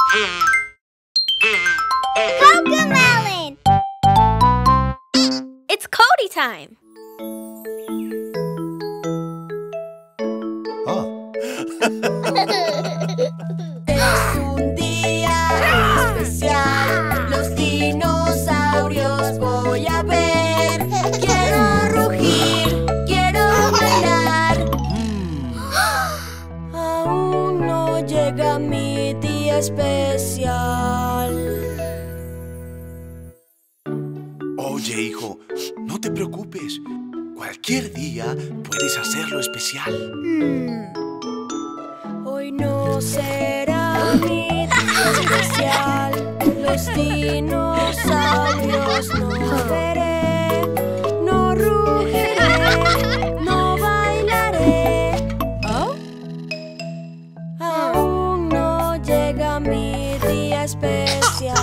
Cocomelon! It's Cody time! Es un día especial, los dinosaurios voy a ver. Quiero rugir, quiero bailar. Aún no llega mi día especial. Oye, hijo, no te preocupes. Cualquier día puedes hacerlo especial. Hoy no será mi día especial. Los dinosaurios no veré, no rugiré, no bailaré. Aún no llega mi día especial.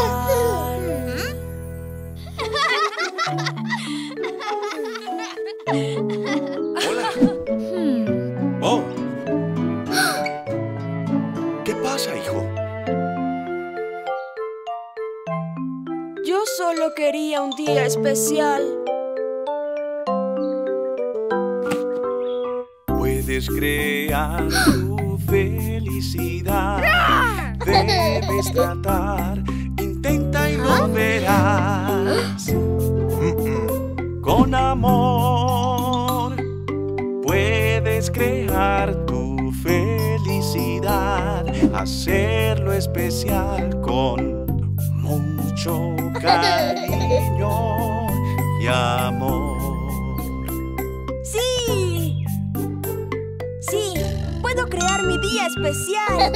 Hola. Oh. ¿Qué pasa, hijo? Yo solo quería un día especial. Puedes crear tu felicidad. Debes tratar, intenta y lo verás. Con amor puedes crear tu felicidad, hacerlo especial con mucho cariño y amor. ¡Sí! ¡Sí! ¡Puedo crear mi día especial!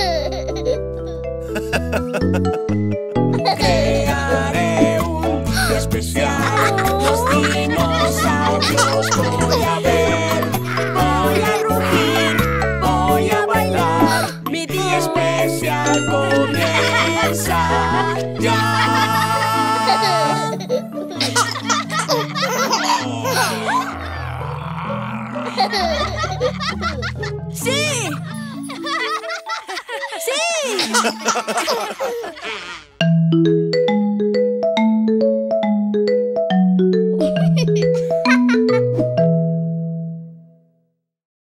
Crearé un día especial. Los dinosaurios voy a ver. Voy a rugir, voy a bailar. Mi día especial comienza ya. ¡Sí! ¡Sí!